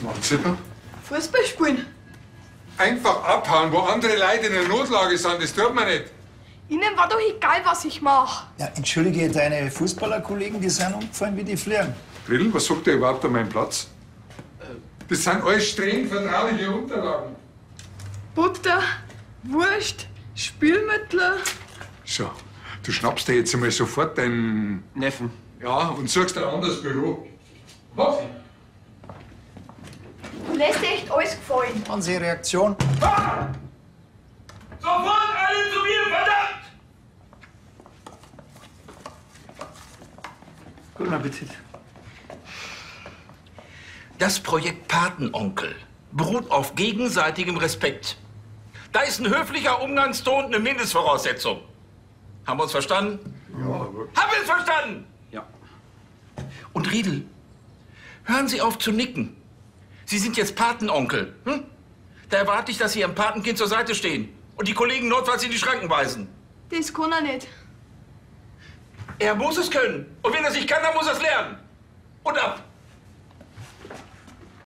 machen Sie da? Fußball spielen. Einfach abhauen, wo andere Leute in der Notlage sind, das tut man nicht. Ihnen war doch egal, was ich mache. Ja, entschuldige, deine Fußballerkollegen, die sind umgefallen wie die Fliegen. Drill, was sagt der überhaupt an meinem Platz? Das sind alles streng vertrauliche Unterlagen. Butter, Wurst, Spülmittel. So, du schnappst dir jetzt einmal sofort deinen Neffen. Ja, und suchst ein anderes Büro. Was? Du lässt dir echt alles gefallen. Unsere Reaktion. Ah! Sofort alle zu mir, verdammt! Guten Appetit. Das Projekt Patenonkel beruht auf gegenseitigem Respekt. Da ist ein höflicher Umgangston eine Mindestvoraussetzung. Haben wir uns verstanden? Ja, aber... Haben wir uns verstanden? Ja. Und Riedel, hören Sie auf zu nicken. Sie sind jetzt Patenonkel. Hm? Da erwarte ich, dass Sie Ihrem Patenkind zur Seite stehen und die Kollegen notfalls in die Schranken weisen. Das kann er nicht. Er muss es können. Und wenn er es nicht kann, dann muss er es lernen. Und ab.